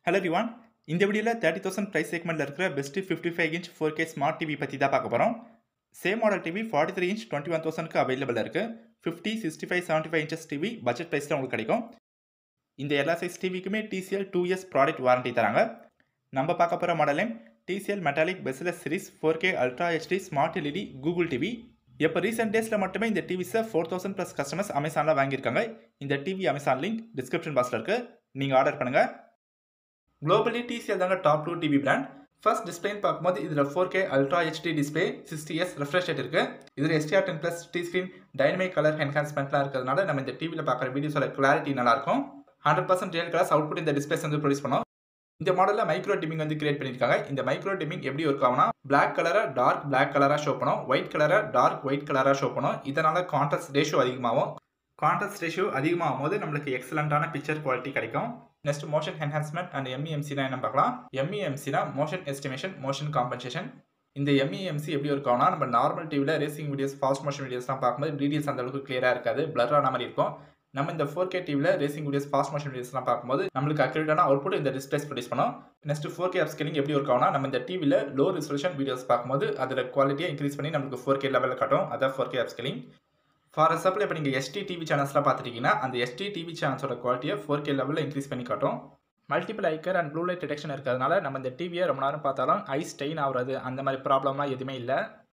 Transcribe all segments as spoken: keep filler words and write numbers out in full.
Hello everyone. இந்த வீடியோல thirty thousand price segmentல இருக்கிற best fifty-five inch four K smart T V பத்தி தான் பார்க்க போறோம். Same model T V forty-three inch twenty-one thousand க்கு அவைலபிளா இருக்கு. fifty, sixty-five, seventy-five inches T V budget பிரைஸ்ல உங்களுக்கு கிடைக்கும். இந்த எல்லா சைஸ் T V-க்குமே T C L two years product warranty தராங்க. நம்ம பார்க்க போற model name T C L Metallic Bezel Series four K Ultra H D Smart L E D Google T V. இப்போ ரீசெண்ட் டேஸ்ல மட்டுமே இந்த டிவிஸை four thousand plus கஸ்டமர்ஸ் அமேசான்ல வாங்கியிருக்காங்க. இந்த டிவி அமேசான் லிங்க் டிஸ்கிரிப்ஷன் பாக்ஸ்ல இருக்கு. நீங்க ஆர்டர் பண்ணுங்க. Globally T C L தாங்க top two TV brand. First டிஸ்பிளேன்னு பார்க்கும்போது இதில் four K Ultra H D display sixty hertz refresh rate இருக்கு. இதில் S T R ten plus T screen dynamic colour என்ஹான்ஸ்மெண்ட்லாம் இருக்கிறதுனால நம்ம இந்த டிவியில் பார்க்குற வீடியோஸோட கிளாரிட்டி நல்லா இருக்கும். Hundred percent real colours output இந்த டிஸ்பிளேஸ் வந்து ப்ரொடியூஸ் பண்ணும். இந்த மாடலில் மைக்ரோ டிமிங் வந்து கிரியேட் பண்ணியிருக்காங்க. இந்த மைக்ரோ டிமிங் எப்படி ஒர்க் ஆகும்னா பிளாக் கலரை டார்க் பிளாக் கலராக ஷோ பண்ணும், ஒயிட் கலரை டார்க் ஒயிட் கலராக ஷோ பண்ணும். இதனால கான்ட்ராஸ்ட் ரேஷியோ அதிகமாகும். கான்ட்ராஸ்ட் ரேஷியோ அதிகமாகும் போது நம்மளுக்கு எக்ஸலண்டான பிக்சர் குவாலிட்டி கிடைக்கும். Next motion enhancement and M E M C தான் என்ன பார்க்கலாம். M E M C னா மோஷன் எஸ்டிமேஷன், மோஷன் காம்பன்சேஷன். இந்த M E M C எப்படி ஒர்க் ஆகும்னா நம்ம நார்மல் டிவியில் ரேசிங் வீடியோஸ், ஃபாஸ்ட் மோஷன் வீடியோஸ்லாம் பார்க்கும்போது டீடைல்ஸ் அந்த அளவுக்கு கிளியராக இருக்காது, பிளர் ஆன மாதிரி இருக்கும். நம்ம இந்த four K டிவியில் ரேசிங் வீடியோஸ், ஃபாஸ்ட் மோஷன் வீடியோஸ்லாம் பார்க்கும்போது நம்மளுக்கு அக்யூரேட்டான அவுட்புட் இந்த டிஸ்பிளேஸ் ப்ரொடியூஸ் பண்ணும். நெக்ஸ்ட் four K அப்ஸ்கேலிங் எப்படி ஒர்க் ஆகும்னா நம்ம இந்த டிவியில் லோ ரெசல்யூஷன் வீடியோஸ் பார்க்கும்போது அதில் குவாலிட்டியை இன்க்ரீஸ் பண்ணி நம்மளுக்கு four K லெவலில் காட்டும். அதான் four K upscaling. For example இப்போ நீங்கள் S T டிவி சேனல்ஸ்லாம் பார்த்துட்டீங்கன்னா அந்த S T டிவி சேனல்ஸோட குவாலிட்டியை four K லெவலில் இன்க்ரீஸ் பண்ணி காட்டும். Multiple eye care and blue light detection இருக்கிறதுனால நம்ம இந்த டிவியை ரொம்ப நேரம் பார்த்தாலும் ஐ ஸ்டெயின் ஆகுறது அந்த மாதிரி ப்ராப்ளம்லாம் எதுவுமே இல்லை.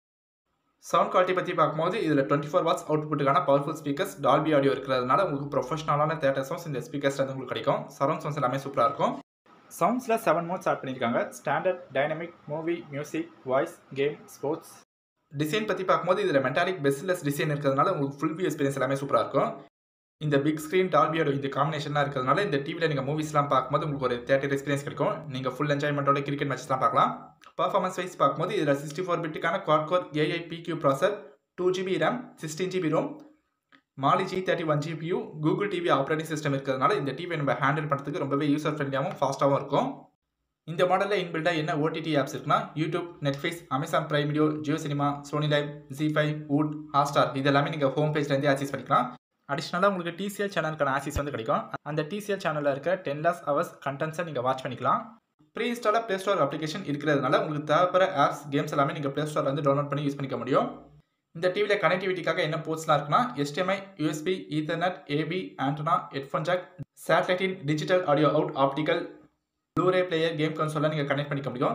சவுண்ட் குவாலிட்டி பற்றி பார்க்கும்போது இதில் டுவெண்ட்டி ஃபோர் வாட்ஸ் அவுட்புட்டுக்கான பவர்ஃபுல் ஸ்பீக்கர்ஸ், டால்பி ஆடியோ இருக்கிறதுனால உங்களுக்கு ப்ரொஃபஷனலான தேட்டர் சவுண்ட்ஸ் இந்த ஸ்பீக்கர்ஸ் வந்து உங்களுக்கு கிடைக்கும். சரௌண்ட் சவுண்ட்ஸ் எல்லாமே சூப்பராக இருக்கும். சவுண்ட்ஸில் செவன் மோட்ஸ் ஆட் பண்ணியிருக்காங்க. Standard, dynamic, movie, music, voice, game, sports. Design பற்றி பார்க்கும்போது இதில் மெட்டாலிக் பெஸ்ட்லெஸ் டிசைன் இருக்கிறதுனால உங்களுக்கு ஃபுல் வியூ எக்ஸ்பீரியன்ஸ் எல்லாமே சூப்பராக இருக்கும். இந்த பிக் ஸ்க்ரீன் டால்பி ஆடியோ இந்த காம்பினேஷன்லாம் இருக்கிறதுனால இந்த டிவியில் நீங்கள் மூவிஸ்லாம் பார்க்கும்போது உங்களுக்கு ஒரு தேட்டர் எக்ஸ்பீரியன்ஸ் கிடைக்கும். நீங்கள் ஃபுல் என்ஜாய்மெண்ட்டோட கிரிக்கெட் மேட்ச்லாம் பார்க்கலாம். பர்ஃபார்மன்ஸ் வைஸ் பார்க்கும்போது இதில் சிக்ஸ்டி ஃபோர் பிட்டுக்கான quad core A I P Q processor, two GB RAM, sixteen GB ROM, Mali G thirty-one G P U, Google TV operating system இருக்கிறதுனால இந்த டிவியை நம்ம ஹேண்டில் பண்ணுறதுக்கு ரொம்பவே யூசர் ஃப்ரெண்ட்லியாகவும் ஃபாஸ்ட்டாகவும் இருக்கும். இந்த மாடலில் இன்பில்டாக என்ன O T T ஆப்ஸ் இருக்குன்னா YouTube, Netflix, Amazon Prime Video, Jio cinema, Sony Liv, Zee five, Voot, Hotstar இது எல்லாமே நீங்கள் ஹோம் பேஜ்லேருந்து ஆக்சஸ் பண்ணிக்கலாம். அடிஷ்னலாக உங்களுக்கு T C L சேனலுக்கான ஆக்சஸ் வந்து கிடைக்கும். அந்த T C L சேனலில் இருக்க டென் லாஸ் ஹவர்ஸ் கண்டென்ட்ஸை நீங்கள் வாட்ச் பண்ணிக்கலாம். ப்ரீ இன்ஸ்டாலாக ப்ளே ஸ்டோர் அப்ளிகேஷன் இருக்கிறதுனால உங்களுக்கு தேவைப்படுற ஆப்ஸ், கேம்ஸ் எல்லாமே நீங்கள் ப்ளே ஸ்டோரில் வந்து டவுன்லோட் பண்ணி யூஸ் பண்ணிக்க முடியும். இந்த டிவியில் கனெக்டிவிட்டிக்காக என்ன போர்ட்ஸ்லாம் இருக்குன்னா H D M I, U S B, Ethernet, A B, antenna, headphone jack, சேட்டலைட்டின் digital audio out, optical, Blu-ray player, game கன்சோலாக நீங்கள் கனெக்ட் பண்ணிக்க முடியும்.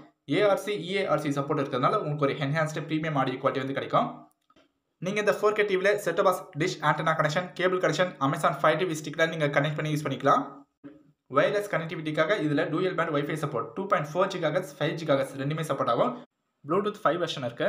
A R C, E A R C support இருக்கிறதுனால உங்களுக்கு ஒரு என்ஹான்ஸ்டு ப்ரீமியம் ஆடியோ குவாலிட்டி வந்து கிடைக்கும். நீங்கள் இந்த four K டிவியில் set box, dish, antenna connection, cable connection, Amazon five TV ஸ்டிக்கில் நீங்கள் கனெக்ட் பண்ணி யூஸ் பண்ணிக்கலாம். வயர்லெஸ் கனெக்டிவிட்டிக்காக இதில் dual band WiFi support, two point four gigahertz, five gigahertz ரெண்டுமே சப்போர்ட் ஆகும். ப்ளூடூத் ஃபைவ் வெர்ஷன் இருக்கு.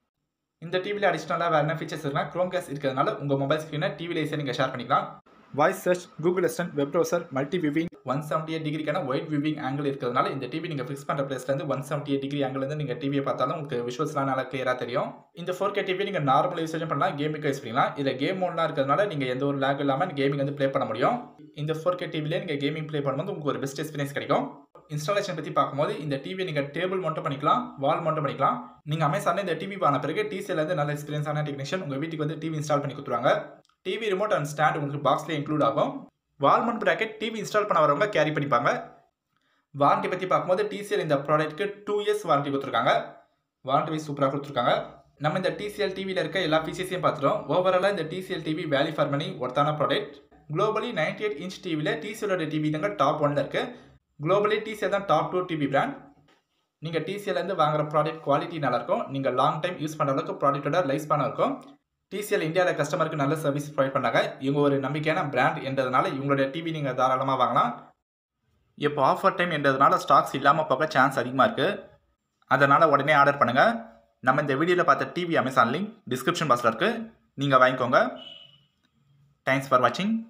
இந்த டிவியில் அடிஷ்னலாக வேறு என்ன ஃபீச்சர்ஸ் இருக்குன்னா க்ரோம் கேஸ் இருக்கிறதுனால உங்கள் மொபைல் ஸ்க்ரீனை டிவியில் ஈஸியாக நீங்கள் ஷேர் பண்ணிக்கலாம். Voice search, Google assistant, web browser, multi viewing, one seventy eight டிகிரிக்கான ஒயிட் வியூவிங் ஆங்கிள் இருக்கிறதுனால இந்த டிவி நீங்கள் ஃபிக்ஸ் பண்ணுற பிளேஸ்லேருந்து one seventy eight degree angle வந்து நீங்கள் டிவியை பார்த்தாலும் உங்களுக்கு விஷுவல்ஸ்லாம் நல்லா கிளியராக தெரியும். இந்த four K டிவி நீங்கள் நார்மல் யூசேஜ் பண்ணலாம், கேமிங்காக யூஸ் பண்ணிக்கலாம். இதில் கேம் மோட்லாம் இருக்கிறதுனால நீங்கள் எந்த ஒரு லேக் இல்லாமல் கேமிங் வந்து ப்ளே பண்ண முடியும். இந்த four K டிவிலே நீங்கள் கேமிங் ப்ளே பண்ணும்போது உங்களுக்கு ஒரு பெஸ்ட் எக்ஸ்பீரியன்ஸ் கிடைக்கும். இன்ஸ்டாலேஷன் பற்றி பார்க்கும்போது இந்த டிவி நீங்கள் டேபிள் மவுண்ட் பண்ணிக்கலாம், வால் மவுண்ட் பண்ணிக்கலாம். நீங்கள் அமேசானில் இந்த டிவி வாங்கின பிறகு T C L வந்து நல்ல எக்ஸ்பீரியன்ஸான டெக்னீஷியன் உங்கள் வீட்டுக்கு வந்து டிவி இன்ஸ்டால் பண்ணி கொடுத்துருவாங்க. டிவி ரிமோட் அண்ட் ஸ்டாண்ட் உங்களுக்கு பாக்ஸ்லேயே இன்க்ளூட் ஆகும். Wall mount bracket TV install பண்ண வரவங்க கேரி பண்ணிப்பாங்க. வாரண்டி பற்றி பார்க்கும்போது T C L இந்த ப்ராடக்ட்டுக்கு டூ இயர்ஸ் வாரண்டி கொடுத்துருக்காங்க. வாரண்டி வைஸ் சூப்பராக கொடுத்துருக்காங்க. நம்ம இந்த T C L டிவியில் இருக்க எல்லா ஃபீச்சர்ஸையும் பார்த்துட்டோம். ஓவராலாக இந்த T C L TV value for money ஒர்த்தான product. Globally ninety eight inch டிவியில் T C L டிவி தாங்க டாப் ஒன்ல இருக்கு. குளோபலி T C L தான் டாப் டூ டிவி பிராண்ட். நீங்கள் T C L இருந்து வாங்குற ப்ராடக்ட் குவாலிட்டி நல்லாயிருக்கும். நீங்கள் லாங் டைம் யூஸ் பண்ணுற அளவுக்கு ப்ராடக்ட்டோட லைஃப் ஸ்பேன் இருக்கும். T C L இந்தியாவில் கஸ்டமருக்கு நல்ல சர்வீஸ் ப்ரொவைட் பண்ணாங்க. இவங்க ஒரு நம்பிக்கையான பிராண்ட் என்றதுனால இவங்களோட டிவி நீங்கள் தாராளமாக வாங்கலாம். இப்போ ஆஃபர் டைம் என்றதுனால ஸ்டாக்ஸ் இல்லாமல் போக சான்ஸ் அதிகமாக இருக்குது. அதனால் உடனே ஆர்டர் பண்ணுங்கள். நம்ம இந்த வீடியோவில் பார்த்த டிவி அமேசான் லிங்க் டிஸ்கிரிப்ஷன் பாக்ஸில் இருக்குது. நீங்கள் வாங்கிக்கோங்க. தேங்க்ஸ் ஃபார் வாட்சிங்.